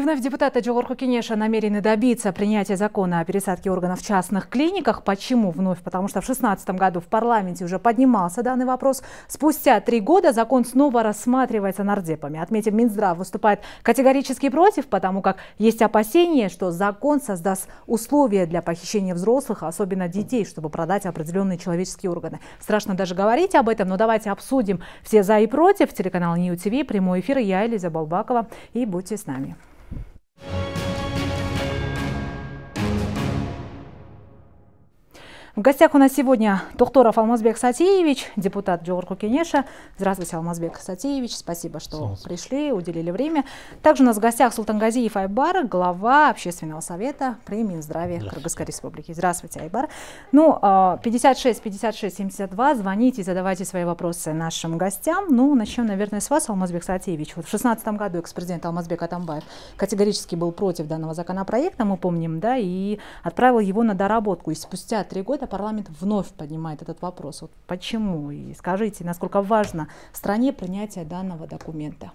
вновь депутаты Жогорку Кенеша намерены добиться принятия закона о пересадке органов в частных клиниках. Почему вновь? Потому что в 2016 году в парламенте уже поднимался данный вопрос. Спустя 3 года закон снова рассматривается нардепами. Отметим, Минздрав выступает категорически против, потому как есть опасения, что закон создаст условия для похищения взрослых, особенно детей, чтобы продать определенные человеческие органы. Страшно даже говорить об этом, но давайте обсудим все за и против. Телеканал Нью ТВ, прямой эфир, я, Элиза Балбакова, и будьте с нами. В гостях у нас сегодня Тухторов Алмазбек Сатиевич, депутат Жогорку Кенеша. Здравствуйте, Алмазбек Сатиевич. Спасибо, что пришли, уделили время. Также у нас в гостях Султангазиев Айбар, глава общественного совета при Минздраве Кыргызской Республики. Здравствуйте, Айбар. 56 56 72. Звоните, задавайте свои вопросы нашим гостям. Начнем, наверное, с вас, Алмазбек Сатиевич. Вот в 2016 году экс-президент Алмазбек Атамбаев категорически был против данного законопроекта, мы помним, да, и отправил его на доработку. И спустя 3 года парламент вновь поднимает этот вопрос. Вот почему? И скажите, насколько важно в стране принятие данного документа?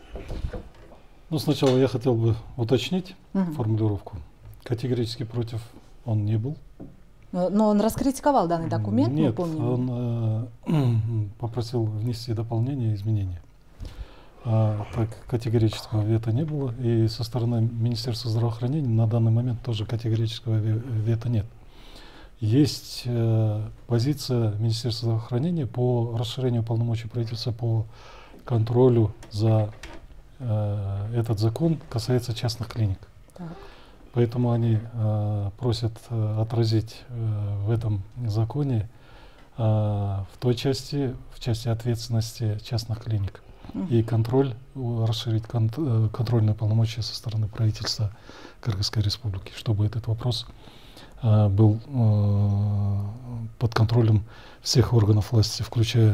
Сначала я хотел бы уточнить формулировку. Категорически против он не был. Но он раскритиковал данный документ? Нет, он попросил внести дополнения и изменения. Так категорического вето не было. И со стороны Министерства здравоохранения на данный момент тоже категорического вето нет. Есть позиция Министерства здравоохранения по расширению полномочий правительства по контролю за этот закон, касается частных клиник. Так. Поэтому они просят отразить в этом законе в той части, в части ответственности частных клиник. И контроль, расширить контрольные полномочия со стороны правительства Кыргызской Республики, чтобы этот вопрос был под контролем всех органов власти, включая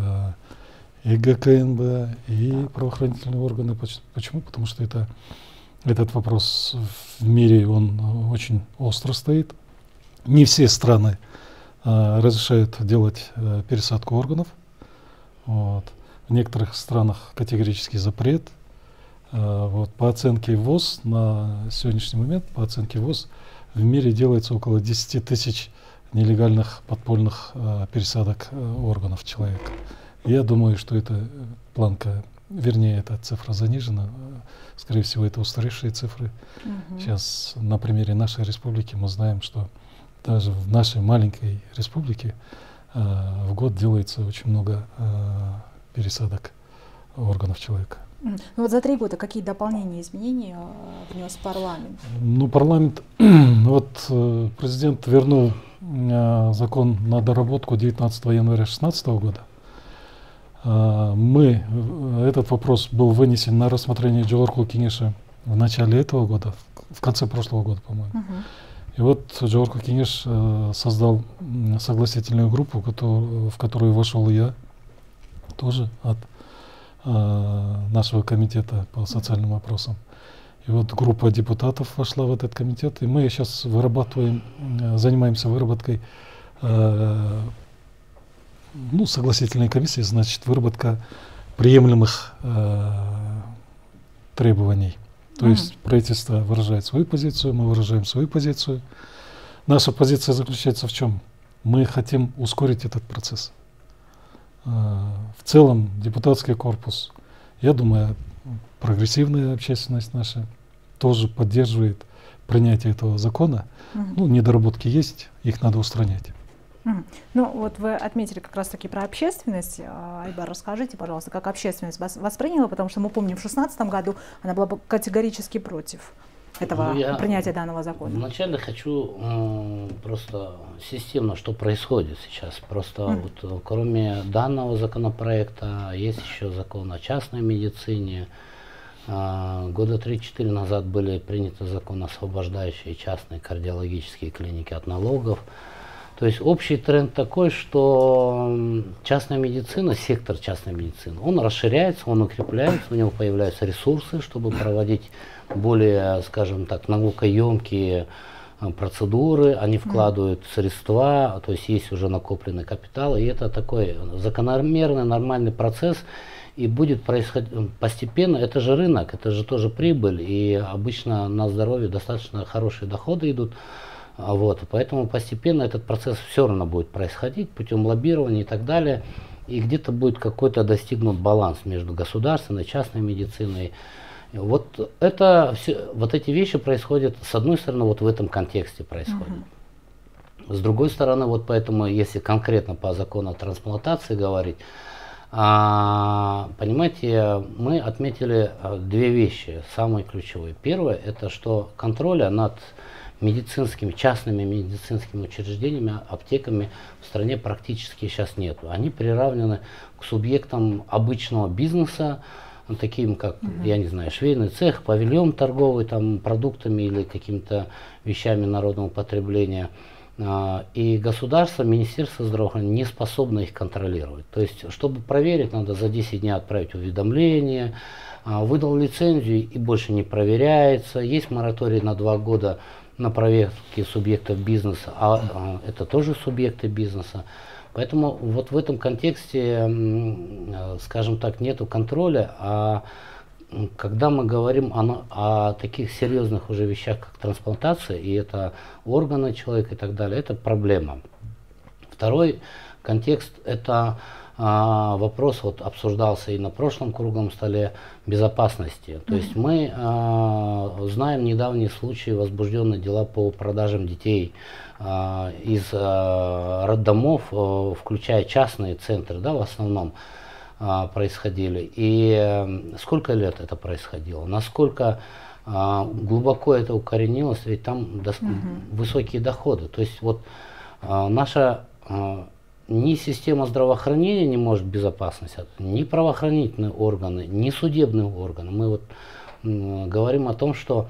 и ГКНБ, и правоохранительные органы. Почему? Потому что этот вопрос в мире, он очень остро стоит. Не все страны разрешают делать пересадку органов. В некоторых странах категорический запрет. По оценке ВОЗ, на сегодняшний момент, по оценке ВОЗ, в мире делается около 10 тысяч нелегальных подпольных пересадок органов человека. Я думаю, что эта планка, вернее, эта цифра занижена. Скорее всего, это устаревшие цифры. Сейчас на примере нашей республики мы знаем, что даже в нашей маленькой республике в год делается очень много пересадок органов человека. За 3 года какие дополнения, изменения внес парламент? Парламент, президент вернул закон на доработку 19 января 2016 года. Этот вопрос был вынесен на рассмотрение Жогорку Кенеша в начале этого года, в конце прошлого года, по-моему. И Жогорку Кенеш создал согласительную группу, в которую вошел и я, тоже от нашего комитета по социальным вопросам. И группа депутатов вошла в этот комитет, и мы сейчас занимаемся выработкой согласительной комиссии, значит, выработка приемлемых требований. То есть правительство выражает свою позицию, мы выражаем свою позицию. Наша позиция заключается в чем? Мы хотим ускорить этот процесс. В целом депутатский корпус, я думаю, прогрессивная общественность наша тоже поддерживает принятие этого закона. Недоработки есть, их надо устранять. Вы отметили как раз таки про общественность. Айбар, расскажите, пожалуйста, как общественность вас восприняла, потому что мы помним, в 2016 году она была категорически против принятия данного закона. Вначале хочу просто системно, что происходит сейчас. Просто кроме данного законопроекта есть еще закон о частной медицине. Года 3-4 назад были приняты законы, освобождающие частные кардиологические клиники от налогов. То есть общий тренд такой, что частная медицина, сектор частной медицины, он расширяется, он укрепляется, у него появляются ресурсы, чтобы проводить более, скажем так, наукоемкие процедуры, они вкладывают средства, то есть есть уже накопленный капитал, и это такой закономерный, нормальный процесс. и будет происходить постепенно. Это же рынок, это же тоже прибыль, и обычно на здоровье достаточно хорошие доходы идут. Вот, поэтому постепенно этот процесс все равно будет происходить путем лоббирования и так далее. И где-то будет какой-то достигнут баланс между государственной и частной медициной. Вот это все, вот эти вещи происходят, с одной стороны, вот в этом контексте происходит. С другой стороны, вот поэтому, если конкретно по закону о трансплантации говорить, понимаете, мы отметили две вещи, самые ключевые. Первое, это что контроля над медицинскими, частными медицинскими учреждениями, аптеками в стране практически сейчас нет. Они приравнены к субъектам обычного бизнеса, таким как, я не знаю, швейный цех, павильон торговый там, продуктами или какими-то вещами народного потребления. И государство, Министерство здравоохранения не способно их контролировать. То есть, чтобы проверить, надо за 10 дней отправить уведомление, выдал лицензию и больше не проверяется. Есть мораторий на 2 года на проверки субъектов бизнеса, а это тоже субъекты бизнеса. Поэтому вот в этом контексте, скажем так, нету контроля, а когда мы говорим о таких серьезных уже вещах, как трансплантация, и это органы человека и так далее, это проблема. Второй контекст – это вопрос, вот обсуждался и на прошлом круглом столе, безопасности. То есть мы знаем недавние случаи, возбужденные дела по продажам детей из роддомов, включая частные центры, да, в основном происходили. И сколько лет это происходило, насколько глубоко это укоренилось, ведь там высокие доходы. То есть вот наша ни система здравоохранения не может безопасность, ни правоохранительные органы, ни судебные органы. Мы вот говорим о том, что,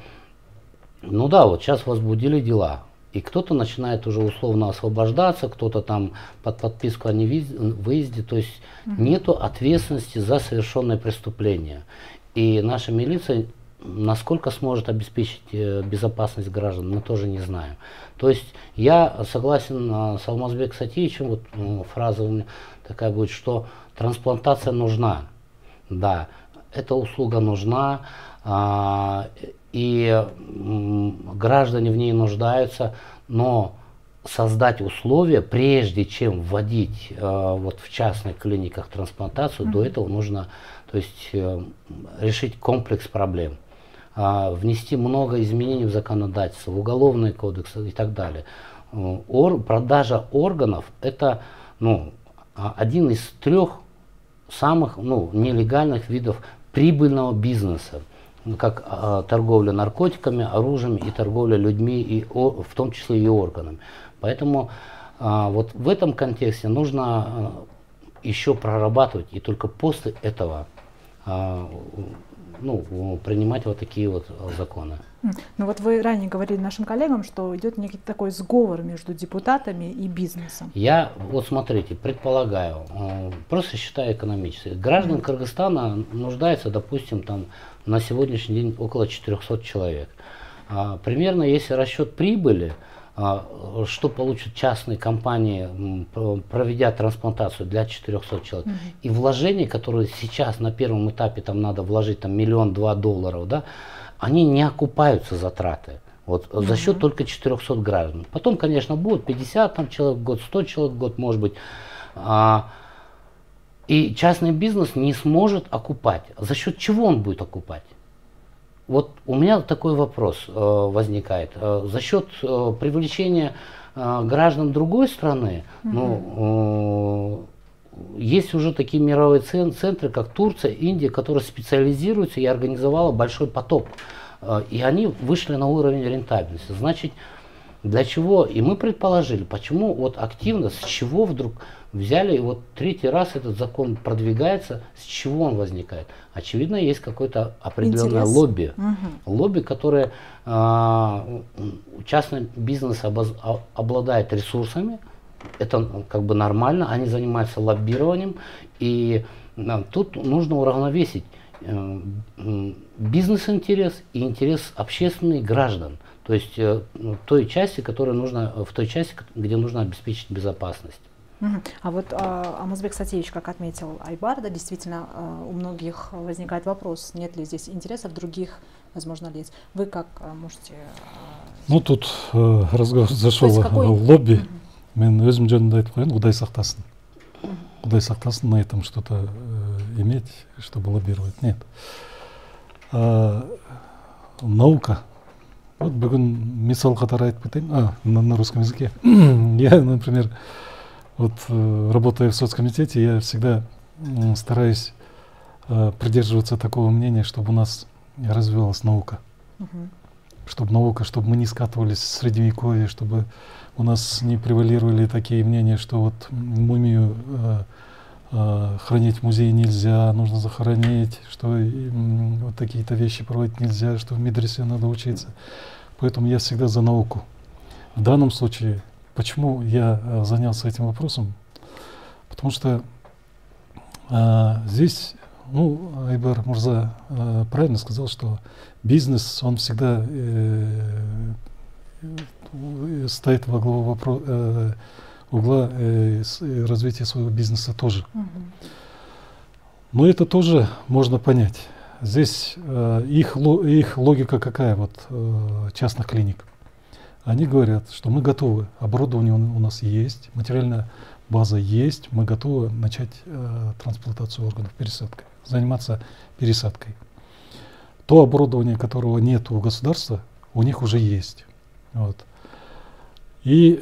ну да, вот сейчас возбудили дела, и кто-то начинает уже условно освобождаться, кто-то там под подписку о невыезде, то есть нету ответственности за совершенное преступление. И наша милиция, насколько сможет обеспечить безопасность граждан, мы тоже не знаем. То есть я согласен с Алмазбеком Сатиевичем, вот фраза у меня такая будет, что трансплантация нужна. Да, эта услуга нужна, и граждане в ней нуждаются, но создать условия, прежде чем вводить вот в частных клиниках трансплантацию, до этого нужно, то есть, решить комплекс проблем. Внести много изменений в законодательство, в уголовный кодекс и так далее. Продажа органов – это один из 3 самых нелегальных видов прибыльного бизнеса, как торговля наркотиками, оружием и торговля людьми, и в том числе и органами. Поэтому вот в этом контексте нужно еще прорабатывать, и только после этого принимать вот такие вот законы. Ну вот вы ранее говорили нашим коллегам, что идет некий такой сговор между депутатами и бизнесом. Я, вот смотрите, предполагаю, просто считаю экономически. Граждан Кыргызстана нуждается, допустим, там на сегодняшний день около 400 человек. Примерно, если расчет прибыли, что получат частные компании, проведя трансплантацию для 400 человек, и вложения, которые сейчас на первом этапе там надо вложить там, $1–2 миллиона, да, они не окупаются затраты. Вот, за счет только 400 граждан. Потом, конечно, будут 50 там, человек в год, 100 человек в год, может быть. И частный бизнес не сможет окупать. За счет чего он будет окупать? Вот у меня такой вопрос возникает. За счет привлечения граждан другой страны, есть уже такие мировые центры, как Турция, Индия, которые специализируются и организовала большой поток. И они вышли на уровень рентабельности. Значит, для чего? И мы предположили, почему вот активно, с чего вдруг взяли, и вот 3-й раз этот закон продвигается, с чего он возникает? Очевидно, есть какое-то определенное лобби. Лобби, которое частный бизнес обладает ресурсами, это как бы нормально, они занимаются лоббированием, и тут нужно уравновесить бизнес-интерес и интерес общественный граждан. То есть в той части, где нужно обеспечить безопасность. А вот Алмазбек Сатиевич, как отметил Айбар, да, действительно, у многих возникает вопрос, нет ли здесь интересов других, возможно, лиц. Вы как можете... Ну, тут разговор зашел в лобби. Мен өзім жөнінде айтып қояйын, Құдай сақтасын. Құдай сақтасын на этом что-то иметь, чтобы лоббировать. Нет. Наука. Вот бүгін мисал қатары айтып кетейін. На русском языке. Я, например, вот работая в соцкомитете, я всегда стараюсь придерживаться такого мнения, чтобы у нас развивалась наука. Чтобы мы не скатывались в средневековье, чтобы у нас не превалировали такие мнения, что вот мумию хранить в музее нельзя, нужно захоронить, что вот такие-то вещи проводить нельзя, что в медресе надо учиться. Поэтому я всегда за науку. В данном случае, почему я занялся этим вопросом? Потому что здесь, Айбар Мурза правильно сказал, что бизнес, он всегда стоит во главу угла развития своего бизнеса тоже. Но это тоже можно понять. Здесь их логика какая, вот частных клиник. Они говорят, что мы готовы, оборудование у нас есть, материальная база есть, мы готовы начать трансплантацию органов, пересадкой, заниматься пересадкой. То оборудование, которого нет у государства, у них уже есть. Вот. И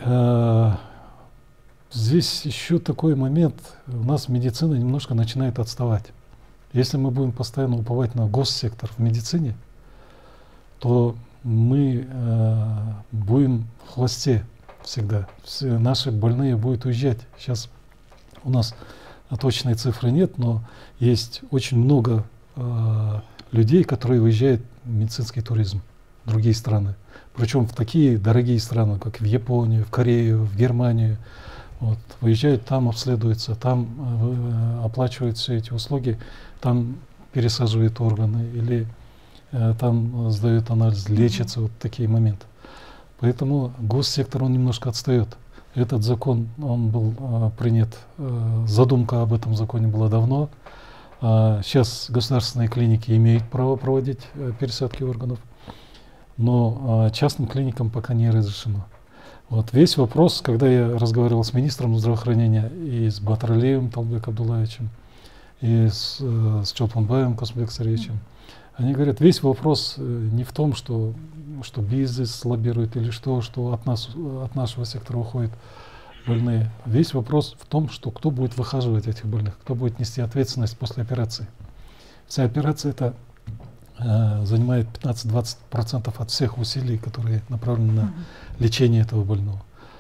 здесь еще такой момент, у нас медицина немножко начинает отставать. Если мы будем постоянно уповать на госсектор в медицине, то мы будем в хвосте всегда. Все наши больные будут уезжать. Сейчас у нас точной цифры нет, но есть очень много людей, которые уезжают в медицинский туризм в другие страны. Причем в такие дорогие страны, как в Японию, в Корею, в Германию. Вот, выезжают, там обследуются, там оплачивают все эти услуги, там пересаживают органы или там сдают анализ, лечатся, вот такие моменты. Поэтому госсектор, он немножко отстает. Этот закон, он был принят, задумка об этом законе была давно. Сейчас государственные клиники имеют право проводить пересадки органов, но частным клиникам пока не разрешено. Вот весь вопрос, когда я разговаривал с министром здравоохранения и с Батралиевым Талбек Абдуллаевичем, и с Чолпанбаевым Космбек Сарьевичем, они говорят, весь вопрос не в том, что бизнес лоббирует или что от нашего сектора уходят больные. Весь вопрос в том, что кто будет выхаживать этих больных, кто будет нести ответственность после операции. Вся операция это занимает 15-20% от всех усилий, которые направлены на лечение этого больного.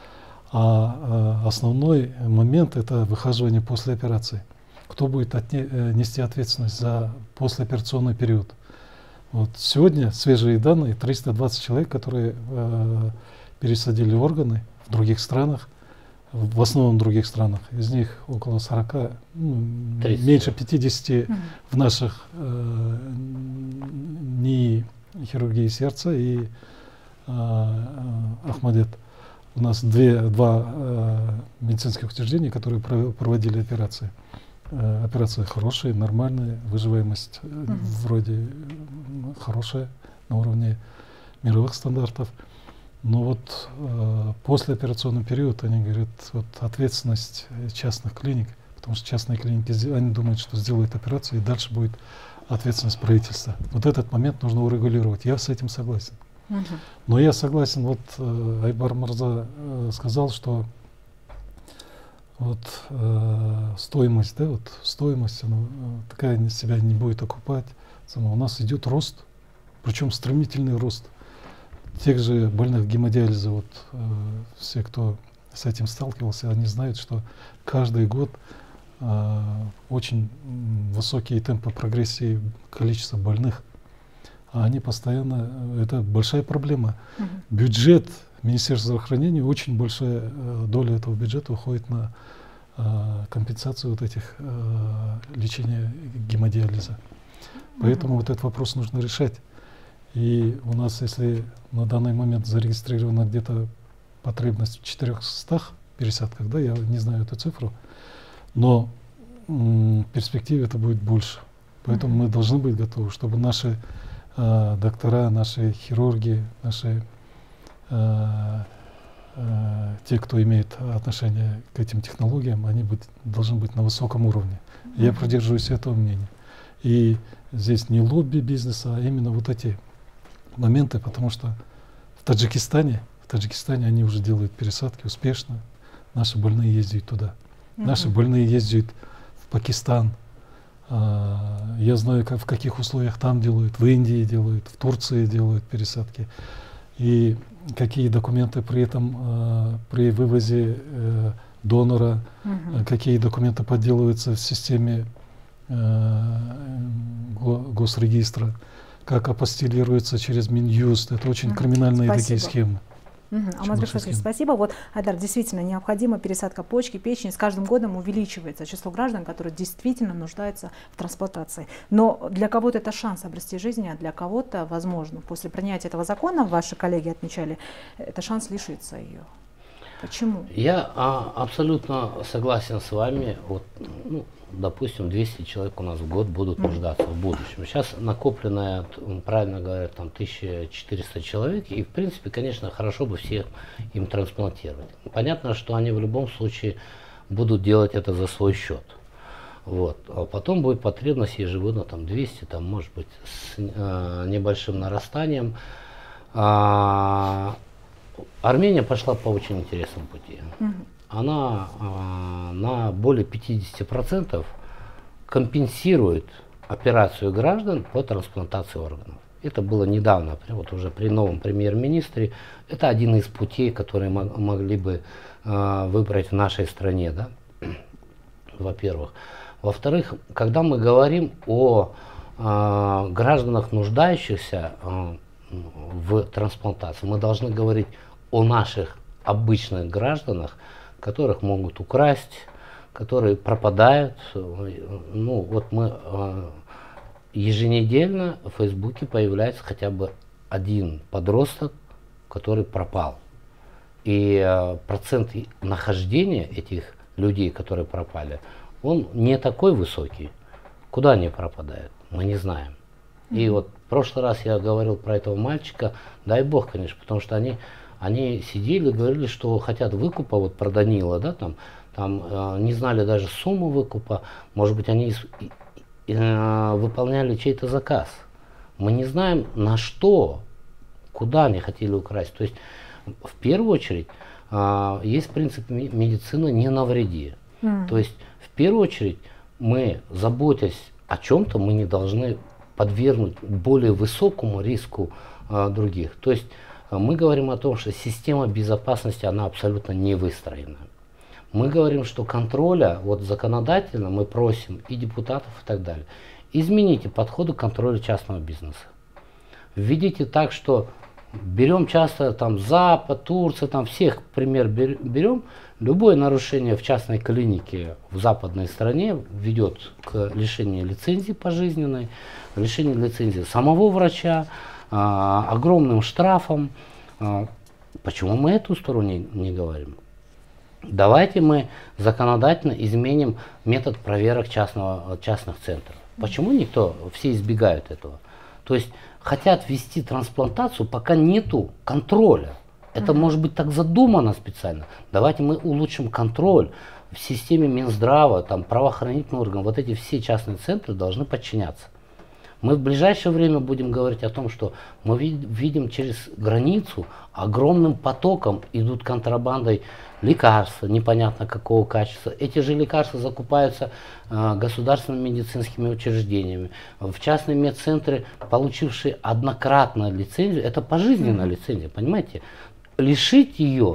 А основной момент это выхаживание после операции. Кто будет нести ответственность за послеоперационный период? Вот сегодня свежие данные, 320 человек, которые пересадили органы в других странах, в основном в других странах, из них около 40, меньше 50 в наших НИИ хирургии сердца и Ахмадет. У нас два медицинских учреждения, которые проводили операции. Операции хорошие, нормальные, выживаемость вроде хорошая, на уровне мировых стандартов. Но вот послеоперационный период, они говорят, вот ответственность частных клиник, потому что частные клиники, они думают, что сделают операцию, и дальше будет ответственность правительства. Вот этот момент нужно урегулировать. Я с этим согласен. Но я согласен, вот Айбар Мурза сказал, что вот стоимость, да, вот стоимость, она такая себя не будет окупать. У нас идет рост, причем стремительный рост. Тех же больных гемодиализа, вот все, кто с этим сталкивался, они знают, что каждый год очень высокие темпы прогрессии количества больных, а они постоянно, это большая проблема. Бюджет Министерства здравоохранения, очень большая доля этого бюджета уходит на компенсацию вот этих лечения гемодиализа. Поэтому вот этот вопрос нужно решать. И у нас, если на данный момент зарегистрирована где-то потребность в 400 пересадках, да, я не знаю эту цифру, но в перспективе это будет больше. Поэтому мы должны быть готовы, чтобы наши доктора, наши хирурги, наши те, кто имеет отношение к этим технологиям, они должны быть на высоком уровне. Я придерживаюсь этого мнения. И здесь не лобби бизнеса, а именно вот эти моменты, потому что в Таджикистане они уже делают пересадки успешно. Наши больные ездят туда. Наши больные ездят в Пакистан. Я знаю, в каких условиях там делают, в Индии делают, в Турции делают пересадки. И какие документы при этом, при вывозе донора, какие документы подделываются в системе госрегистра, как апостилируется через Минюст. Это очень криминальные такие схемы. Алмазбек Сатиевич, спасибо. Вот, Айдар, действительно необходима пересадка почки, печени. С каждым годом увеличивается число граждан, которые действительно нуждаются в трансплантации. Но для кого-то это шанс обрести жизнь, а для кого-то, возможно, после принятия этого закона, ваши коллеги отмечали, это шанс лишиться ее. Почему? Я абсолютно согласен с вами. Вот, допустим, 200 человек у нас в год будут нуждаться в будущем. Сейчас накопленное, правильно говорят, там 1400 человек. И, в принципе, конечно, хорошо бы всех им трансплантировать. Понятно, что они в любом случае будут делать это за свой счет. Вот. А потом будет потребность ежегодно там 200, там, может быть, с небольшим нарастанием. Армения пошла по очень интересному пути. Она на более 50% компенсирует операцию граждан по трансплантации органов. Это было недавно, вот уже при новом премьер-министре. Это один из путей, которые могли бы выбрать в нашей стране, да? Во-первых. Во-вторых, когда мы говорим о гражданах, нуждающихся в трансплантации, мы должны говорить о наших обычных гражданах, которых могут украсть, которые пропадают. Ну, вот мы еженедельно в Фейсбуке появляется хотя бы один подросток, который пропал. И процент нахождения этих людей, которые пропали, он не такой высокий. Куда они пропадают, мы не знаем. И вот в прошлый раз я говорил про этого мальчика, дай бог, конечно, потому что они сидели, говорили, что хотят выкупа, вот про Данила, да, там не знали даже сумму выкупа, может быть, они выполняли чей-то заказ. Мы не знаем, на что, куда они хотели украсть. То есть, в первую очередь, есть принцип медицины «не навреди». То есть, в первую очередь, мы, заботясь о чем-то, мы не должны подвергнуть более высокому риску других. То есть, мы говорим о том, что система безопасности, она абсолютно не выстроена. Мы говорим, что контроля, вот законодательно мы просим и депутатов и так далее, измените подходы к контролю частного бизнеса. Введите так, что берем часто там Запад, Турция, там всех пример берем, любое нарушение в частной клинике в западной стране ведет к лишению лицензии пожизненной, лишению лицензии самого врача, огромным штрафом. Почему мы эту сторону не говорим? Давайте мы законодательно изменим метод проверок частных центров. Почему все избегают этого? То есть хотят ввести трансплантацию, пока нету контроля. Это может быть так задумано специально. Давайте мы улучшим контроль в системе Минздрава, там правоохранительные органы. Вот эти все частные центры должны подчиняться. Мы в ближайшее время будем говорить о том, что мы видим через границу огромным потоком идут контрабандой лекарства, непонятно какого качества. Эти же лекарства закупаются государственными медицинскими учреждениями. В частные медцентры, получившие однократно лицензию, это пожизненная лицензия, понимаете? Лишить ее,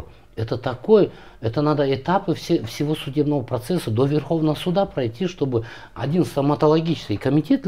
это надо этапы всего судебного процесса до Верховного суда пройти, чтобы один стоматологический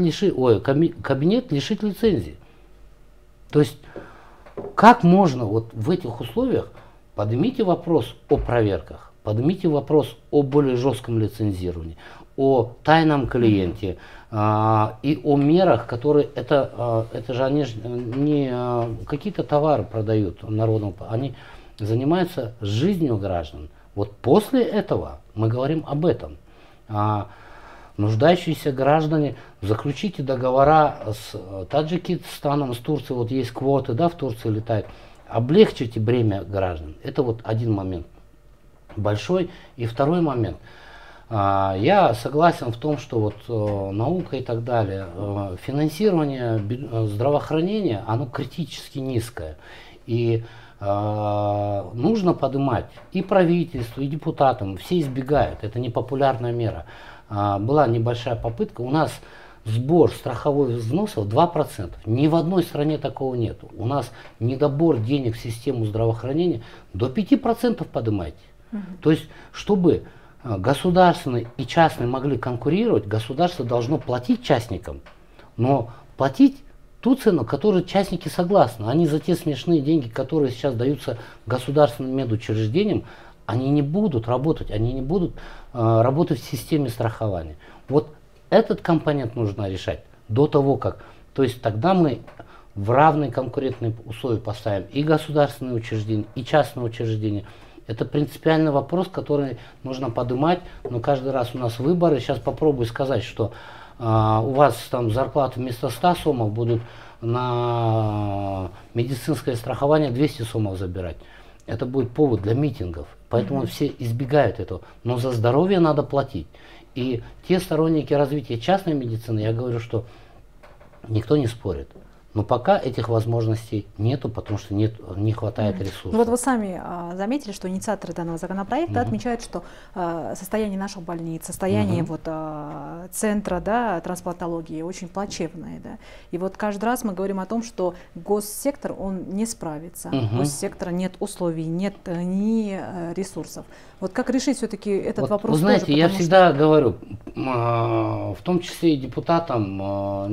кабинет лишить лицензии. То есть, как можно вот в этих условиях, поднимите вопрос о проверках, поднимите вопрос о более жестком лицензировании, о тайном клиенте и о мерах, которые, это же они не какие-то товары продают народному, они занимаются жизнью граждан. Вот после этого мы говорим об этом. Нуждающиеся граждане, заключите договора с Таджикистаном, с Турцией, вот есть квоты, да, в Турции летают, облегчите бремя граждан. Это вот один момент большой. И второй момент. Я согласен в том, что вот наука и так далее, финансирование здравоохранения, оно критически низкое. И нужно поднимать и правительству, и депутатам, все избегают, это непопулярная мера. Была небольшая попытка, у нас сбор страховых взносов 2%, ни в одной стране такого нет. У нас недобор денег в систему здравоохранения до 5% поднимайте. То есть, чтобы государственные и частные могли конкурировать, государство должно платить частникам, но платить ту цену, которую частники согласны. Они за те смешные деньги, которые сейчас даются государственным медучреждениям, они не будут работать, они не будут работать в системе страхования. Вот этот компонент нужно решать до того, как. То есть тогда мы в равные конкурентные условия поставим и государственные учреждения, и частные учреждения. Это принципиальный вопрос, который нужно поднимать, но каждый раз у нас выборы. Сейчас попробую сказать, что у вас там зарплата вместо 100 сомов будут на медицинское страхование 200 сомов забирать. Это будет повод для митингов. Поэтому все избегают этого. Но за здоровье надо платить. И те сторонники развития частной медицины, я говорю, что никто не спорит. Но пока этих возможностей нету, потому что не хватает ресурсов. Вот вы сами заметили, что инициаторы данного законопроекта отмечают, что состояние наших больниц, состояние центра, да, трансплантологии очень плачевное. Да? И вот каждый раз мы говорим о том, что госсектор, он не справится. Госсектора нет условий, нет ни ресурсов. Вот как решить все-таки этот вопрос? Вы знаете, тоже, я всегда говорю, в том числе и депутатам,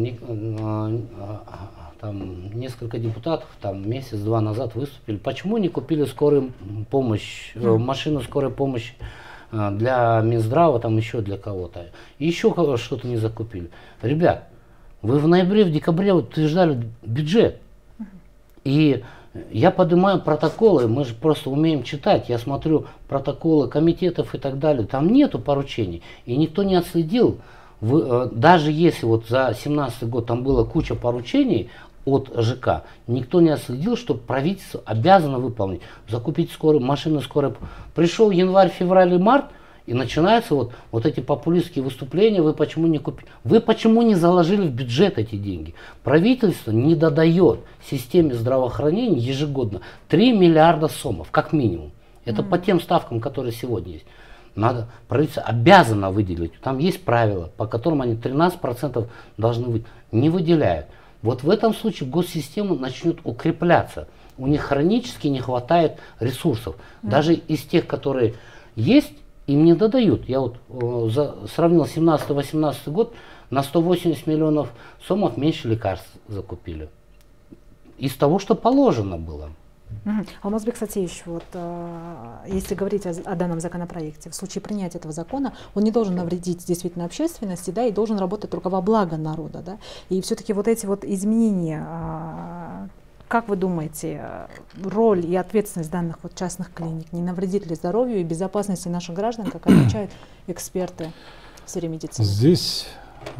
там несколько депутатов там месяц-два назад выступили. Почему не купили скорую помощь, машину скорой помощи для Минздрава, там еще для кого-то? Еще что-то не закупили. Ребят, вы в ноябре, в декабре утверждали бюджет. И я поднимаю протоколы, мы же просто умеем читать. Я смотрю протоколы комитетов и так далее. Там нету поручений. И никто не отследил. Даже если вот за 2017 год там было куча поручений от ЖК, никто не отследил, что правительство обязано выполнить, закупить машины скорой. Пришел январь, февраль и март, и начинаются вот эти популистские выступления, вы почему не купили, вы почему не заложили в бюджет эти деньги. Правительство не додает системе здравоохранения ежегодно 3 миллиарда сомов, как минимум. Это по тем ставкам, которые сегодня есть. Правительство обязано выделить. Там есть правила, по которым они 13% должны выделить. Не выделяют. Вот в этом случае госсистема начнет укрепляться. У них хронически не хватает ресурсов. Даже из тех, которые есть, им не додают. Я вот сравнил 17-18 год, на 180 миллионов сомов меньше лекарств закупили. Из того, что положено было. Алмазбек Сатиевич, вот, если говорить о данном законопроекте, в случае принятия этого закона, он не должен навредить действительно общественности, да, и должен работать только во благо народа. Да? И все-таки вот эти вот изменения, как вы думаете, роль и ответственность данных вот частных клиник, не навредит ли здоровью и безопасности наших граждан, как отмечают эксперты в сфере медицины? Здесь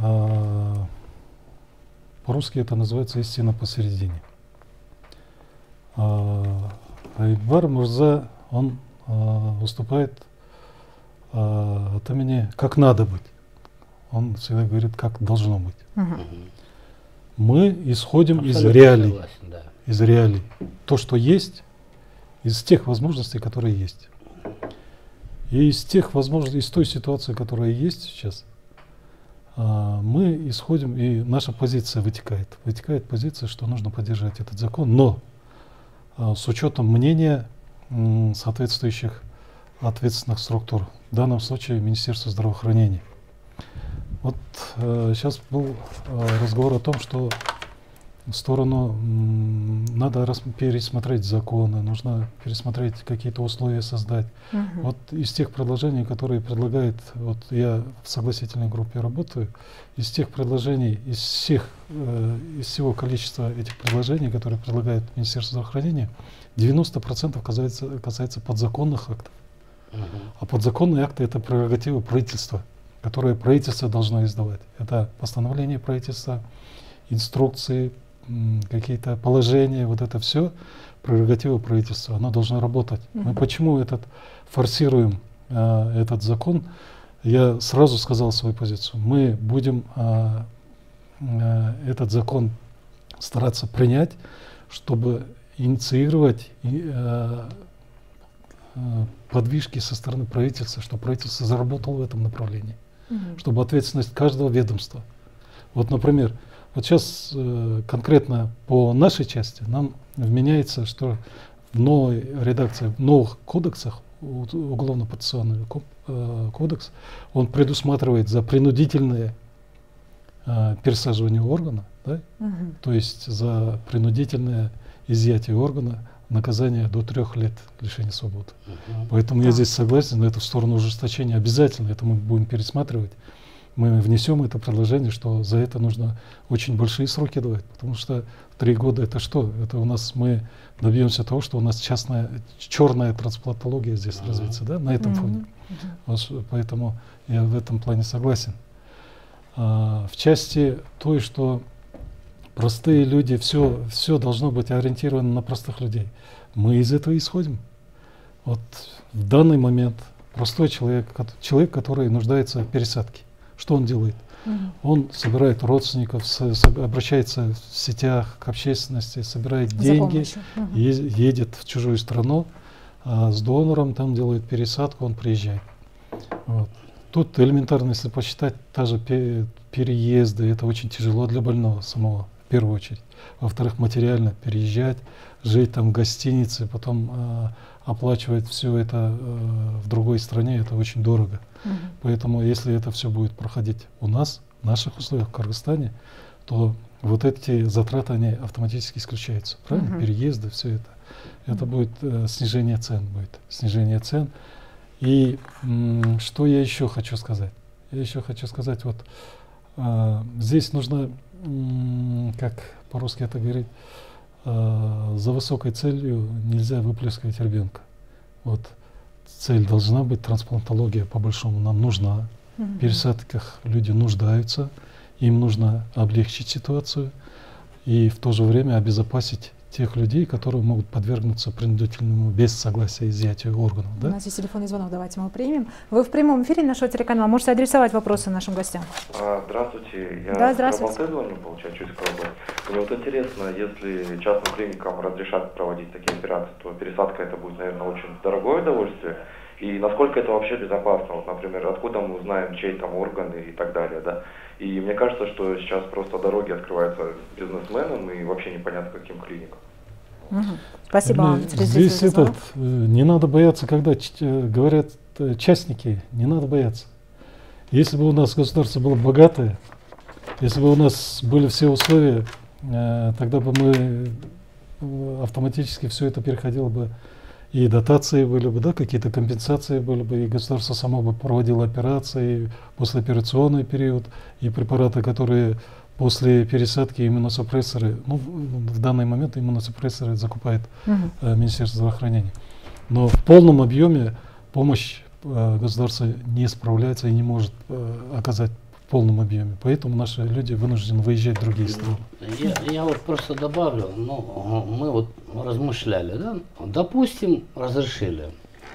по-русски это называется истина посередине. Айбар Мурза, он выступает от имени «как надо быть». Он всегда говорит, как должно быть. Мы исходим из реалий. Согласен, да. Из реалий. То, что есть, из тех возможностей, которые есть. И из тех возможностей, из той ситуации, которая есть сейчас, мы исходим, и наша позиция вытекает. Вытекает позиция, что нужно поддержать этот закон, но с учетом мнения соответствующих ответственных структур, в данном случае Министерства здравоохранения. Вот сейчас был разговор о том, что в сторону надо пересмотреть законы, нужно пересмотреть какие-то условия создать. Вот из тех предложений, которые предлагает, вот я в согласительной группе работаю, из тех предложений, из всего количества этих предложений, которые предлагает Министерство здравоохранения, 90% касается подзаконных актов. А подзаконные акты — это прерогатива правительства, которое правительство должно издавать. Это постановление правительства, инструкции, какие-то положения, вот это все прерогатива правительства, оно должно работать. Мы почему форсируем этот закон? Я сразу сказал свою позицию. Мы будем этот закон стараться принять, чтобы инициировать подвижки со стороны правительства, чтобы правительство заработало в этом направлении, чтобы ответственность каждого ведомства. Вот, например, вот сейчас конкретно по нашей части нам вменяется, что в новой редакции, в новых кодексах, уголовно-процессуальный кодекс, он предусматривает за принудительное пересаживание органа, да? То есть за принудительное изъятие органа наказание до 3 лет лишения свободы. Поэтому я здесь согласен, но это в сторону ужесточения обязательно, это мы будем пересматривать. Мы внесем это предложение, что за это нужно очень большие сроки давать, потому что 3 года это что? Это у нас мы добьемся того, что у нас черная трансплантология здесь развится, да, на этом фоне. Поэтому я в этом плане согласен. В части той, что простые люди, все должно быть ориентировано на простых людей. Мы из этого исходим. Вот в данный момент простой человек, который нуждается в пересадке, что он делает? Он собирает родственников, обращается в сетях к общественности, собирает деньги, едет в чужую страну, с донором там делает пересадку, он приезжает. Вот. Тут элементарно, если посчитать, даже переезды, это очень тяжело для больного самого, в первую очередь. Во-вторых, материально переезжать, жить там в гостинице, потом оплачивать все это в другой стране, это очень дорого. Поэтому, если это все будет проходить у нас, в наших условиях, в Кыргызстане, то вот эти затраты, они автоматически исключаются. Правильно? Переезды, все это. Это будет снижение цен. И что я еще хочу сказать? Я еще хочу сказать, вот здесь нужно, как по-русски это говорить, за высокой целью нельзя выплескивать ребенка. Вот цель должна быть, трансплантология по-большому нам нужна. В пересадках люди нуждаются, им нужно облегчить ситуацию и в то же время обезопасить тех людей, которые могут подвергнуться принудительному без согласия изъятию органов. Да? У нас есть телефонный звонок, давайте мы его примем. Вы в прямом эфире нашего телеканала, можете адресовать вопросы нашим гостям. Здравствуйте, я да, здравствуйте. с Работы звоню, получается, Чуйская область. Мне вот интересно, если частным клиникам разрешат проводить такие операции, то пересадка это будет, наверное, очень дорогое удовольствие. И насколько это вообще безопасно? Вот, например, откуда мы узнаем, чей там орган и так далее, да? И мне кажется, что сейчас просто дороги открываются бизнесменам и вообще непонятно каким клиникам. Спасибо вам. Здесь не надо бояться, когда говорят частники, не надо бояться. Если бы у нас государство было богатое, если бы у нас были все условия, тогда бы мы автоматически все это переходило бы, и дотации были бы, да, какие-то компенсации были бы, и государство само бы проводило операции, послеоперационный период, и препараты, которые после пересадки иммуносупрессоры, ну, в данный момент иммуносупрессоры закупает Министерство здравоохранения. Но в полном объеме помощь государство не справляется и не может оказать в полном объеме. Поэтому наши люди вынуждены выезжать в другие страны. Я вот просто добавлю, ну, мы вот размышляли, да? Допустим, разрешили.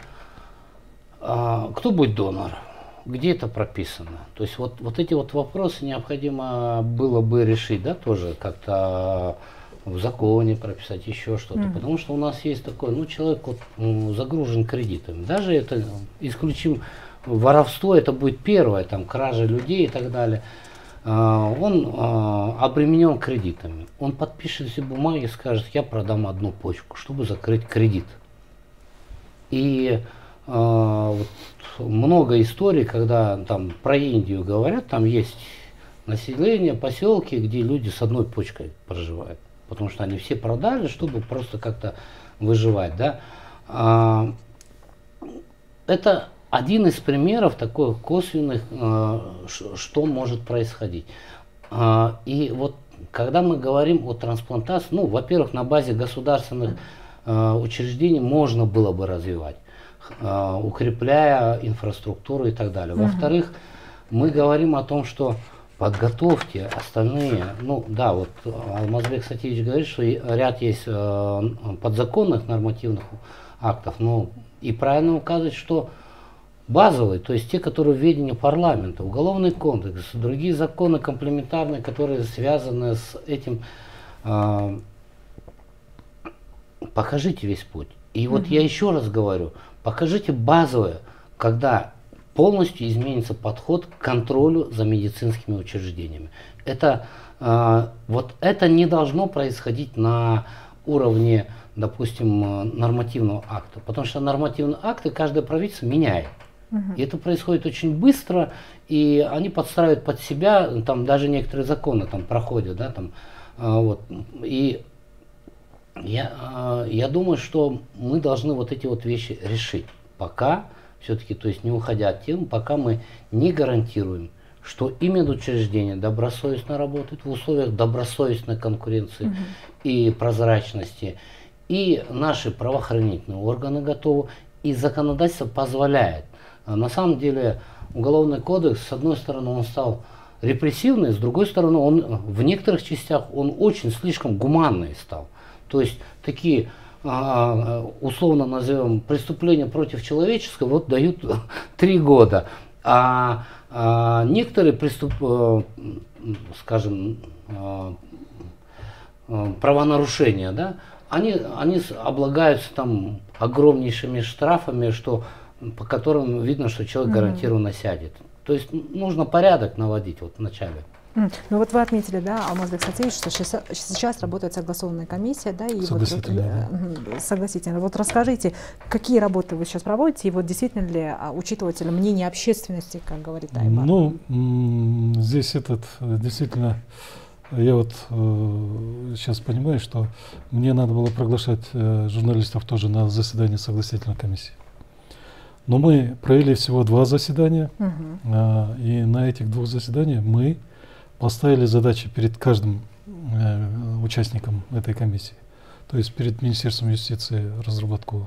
Кто будет донор? Где это прописано? То есть вот эти вот вопросы необходимо было бы решить, да, тоже как-то в законе прописать, еще что-то. Потому что у нас есть такой, ну, человек вот, загружен кредитами. Даже это исключим воровство, это будет первое, там, кража людей и так далее. Он обременен кредитами. Он подпишет все бумаги, скажет, я продам одну почку, чтобы закрыть кредит. И вот много историй, когда там про Индию говорят, там есть население, поселки, где люди с одной почкой проживают. Потому что они все продали, чтобы просто как-то выживать. Да? Это один из примеров таких косвенных, что может происходить. И вот когда мы говорим о трансплантации, ну, во-первых, на базе государственных учреждений можно было бы развивать. укрепляя инфраструктуру и так далее. Во-вторых, мы говорим о том, что подготовьте остальные, ну да, вот Алмазбек Сатиевич говорит, что ряд есть подзаконных нормативных актов, но и правильно указывать, что базовые, то есть те, которые в ведении парламента, уголовный кодекс, другие законы комплементарные, которые связаны с этим, покажите весь путь. И вот я еще раз говорю, покажите базовое, когда полностью изменится подход к контролю за медицинскими учреждениями. Это, вот это не должно происходить на уровне, допустим, нормативного акта, потому что нормативные акты каждое правительство меняет. И это происходит очень быстро, и они подстраивают под себя, там даже некоторые законы там проходят, да, там, вот. И я думаю, что мы должны вот эти вот вещи решить, пока все-таки, то есть не уходя от темы, пока мы не гарантируем, что и медучреждения добросовестно работают в условиях добросовестной конкуренции и прозрачности, и наши правоохранительные органы готовы, и законодательство позволяет. На самом деле Уголовный кодекс, с одной стороны, он стал репрессивный, с другой стороны, он в некоторых частях он очень слишком гуманный стал. То есть такие, условно назовем, преступления против человеческого вот дают 3 года. А некоторые скажем, правонарушения, да, они облагаются там огромнейшими штрафами, по которым видно, что человек гарантированно сядет. То есть нужно порядок наводить вот в начале. Ну вот вы отметили, да, Алмазбек Сатиевич, что сейчас работает согласованная комиссия, да, и согласительная. Вот, согласительная. Вот расскажите, какие работы вы сейчас проводите, и вот действительно ли учитываете ли мнение общественности, как говорит Айбар? Ну, здесь действительно, я вот сейчас понимаю, что мне надо было приглашать журналистов тоже на заседание согласительной комиссии. Но мы провели всего 2 заседания, и на этих 2 заседаниях мы поставили задачи перед каждым участником этой комиссии. То есть перед Министерством юстиции разработку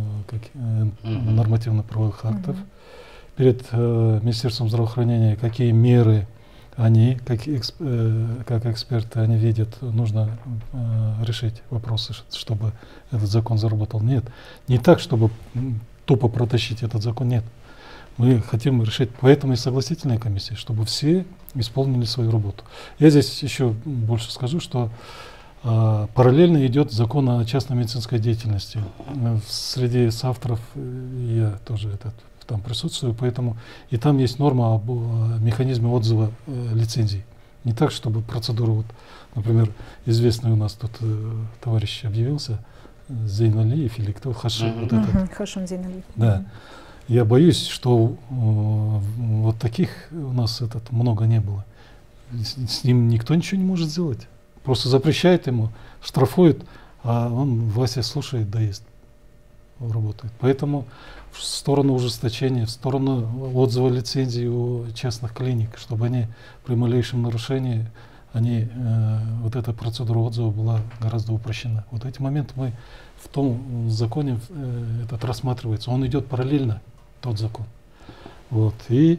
нормативно-правовых актов, перед Министерством здравоохранения, какие меры они, как эксперты, они видят, нужно решить вопросы, чтобы этот закон заработал. Нет, не так, чтобы тупо протащить этот закон, нет. Мы хотим решить, поэтому и согласительная комиссия, чтобы все исполнили свою работу. Я здесь еще больше скажу, что параллельно идет закон о частной медицинской деятельности. Среди соавторов я тоже там присутствую, поэтому и там есть норма об механизме отзыва лицензий. Не так, чтобы процедуру, вот, например, известный у нас тут товарищ объявился, Зейналиев или кто, Хашим, вот этот. Хашим Зейналиев. Да. Я боюсь, что вот таких у нас много не было. С ним никто ничего не может сделать. Просто запрещает ему, штрафует, а он Вася слушает, да ест, работает. Поэтому в сторону ужесточения, в сторону отзыва лицензий у частных клиник, чтобы они при малейшем нарушении, вот эта процедура отзыва была гораздо упрощена. Вот эти моменты мы в том законе этот рассматривается. Он идет параллельно, тот закон. Вот. И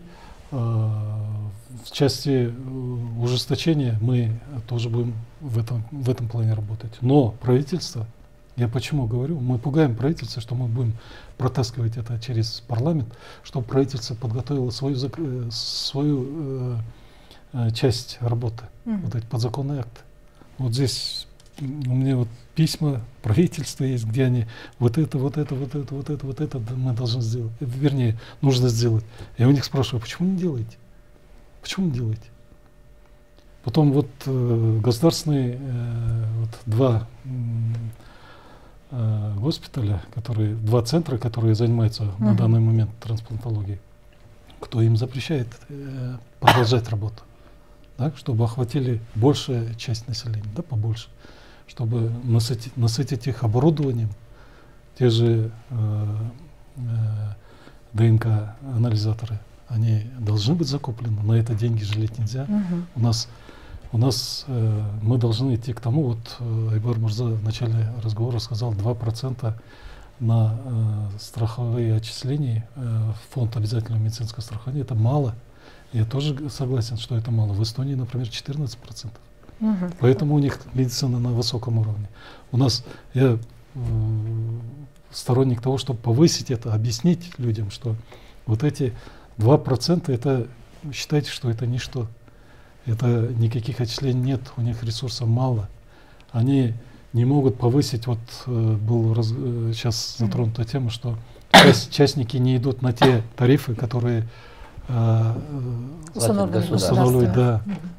в части ужесточения мы тоже будем в этом плане работать. Но правительство, я почему говорю, мы пугаем правительство, что мы будем протаскивать это через парламент, чтобы правительство подготовило свою часть работы, вот эти подзаконные акты. Вот здесь у меня вот письма правительства есть, где они вот это мы должны сделать, вернее, нужно сделать. Я у них спрашиваю, почему не делаете? Почему не делаете? Потом вот государственные 2 госпиталя, 2 центра, которые занимаются на данный момент трансплантологией, кто им запрещает продолжать работу? Да, чтобы охватили большая часть населения, да, побольше, чтобы насытить их оборудованием, те же ДНК-анализаторы, они должны быть закуплены, на это деньги жалеть нельзя. У нас мы должны идти к тому, вот Айбар Мурза в начале разговора сказал, 2% на страховые отчисления в фонд обязательного медицинского страхования, это мало. Я тоже согласен, что это мало. В Эстонии, например, 14%. Поэтому у них медицина на высоком уровне. У нас, я сторонник того, чтобы повысить это, объяснить людям, что вот эти 2%, это, считайте, что это ничто. Это никаких отчислений нет, у них ресурсов мало. Они не могут повысить, вот сейчас затронута тема, что частники не идут на те тарифы, которые устанавливают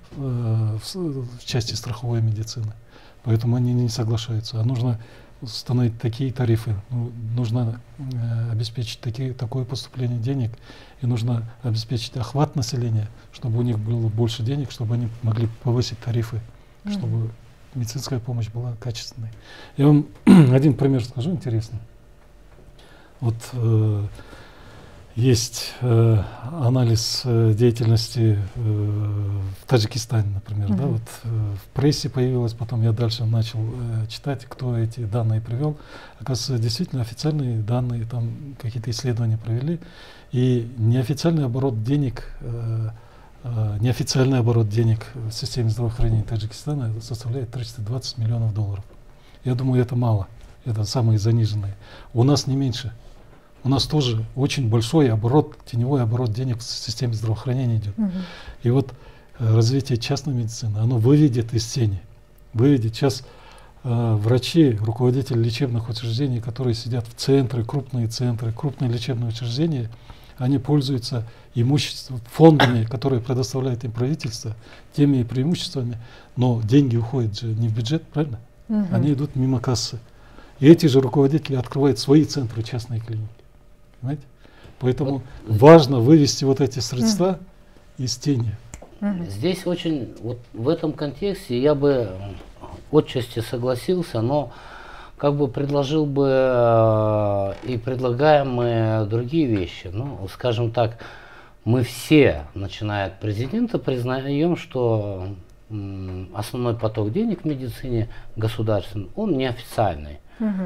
в части страховой медицины. Поэтому они не соглашаются. А нужно установить такие тарифы, нужно обеспечить такое поступление денег, и нужно обеспечить охват населения, чтобы у них было больше денег, чтобы они могли повысить тарифы, чтобы медицинская помощь была качественной. Я вам один пример скажу интересный. Вот есть анализ деятельности в Таджикистане, например. Да, вот, в прессе появилось, потом я дальше начал читать, кто эти данные привел. Оказывается, действительно официальные данные, там какие-то исследования провели. И неофициальный оборот денег в системе здравоохранения Таджикистана составляет 320 миллионов долларов. Я думаю, это мало. Это самые заниженные. У нас не меньше. У нас тоже очень большой оборот, теневой оборот денег в системе здравоохранения идет. И вот развитие частной медицины, оно выведет из тени. Выведет. Сейчас врачи, руководители лечебных учреждений, которые сидят в центры, крупные лечебные учреждения, они пользуются имуществом, фондами, которые предоставляет им правительство, теми преимуществами, но деньги уходят же не в бюджет, правильно? Они идут мимо кассы. И эти же руководители открывают свои центры, частные клиники. Понимаете? Поэтому важно вывести вот эти средства из тени. Здесь очень, вот в этом контексте я бы отчасти согласился, но как бы предложил бы и предлагаем мы другие вещи. Ну, скажем так, мы все, начиная от президента, признаем, что основной поток денег в медицине государственный, он неофициальный.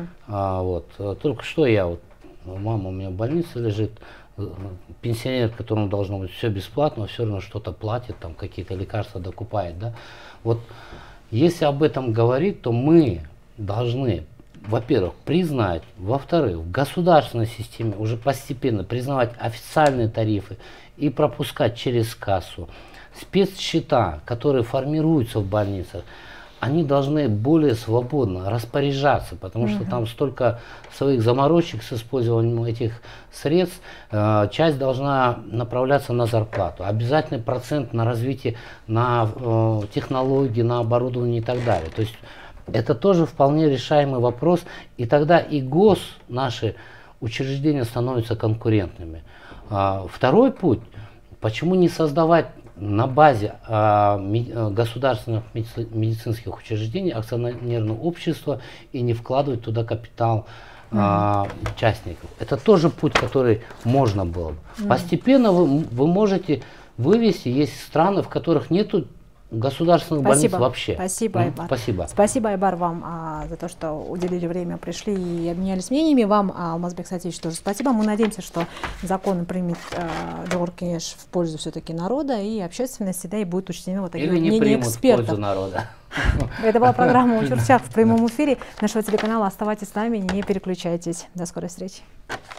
Только что мама у меня в больнице лежит, пенсионер, которому должно быть все бесплатно, все равно что-то платит, там какие-то лекарства докупает. Да? Вот если об этом говорить, то мы должны, во-первых, признать, во-вторых, в государственной системе уже постепенно признавать официальные тарифы и пропускать через кассу. Спецсчета, которые формируются в больницах, они должны более свободно распоряжаться, потому что там столько своих заморочек с использованием этих средств. Часть должна направляться на зарплату, обязательный процент на развитие, на технологии, на оборудование и так далее. То есть это тоже вполне решаемый вопрос, и тогда и наши учреждения становятся конкурентными. Второй путь, почему не создавать на базе государственных медицинских учреждений акционерное общество и не вкладывать туда капитал участников. Это тоже путь, который можно было бы. Постепенно вы можете вывести, есть страны, в которых нету государственных больниц вообще. Спасибо, Айбар. Спасибо. Спасибо, Айбар, вам за то, что уделили время, пришли и обменялись мнениями. Вам, Алмазбек Сатиевич, тоже спасибо. Мы надеемся, что закон примет Джогорку Кенеш в пользу все-таки народа и общественности, да, и будет учтены вот такие мнения экспертов. В пользу народа. Это была программа «Учурчак» в прямом эфире нашего телеканала. Оставайтесь с нами, не переключайтесь. До скорой встречи.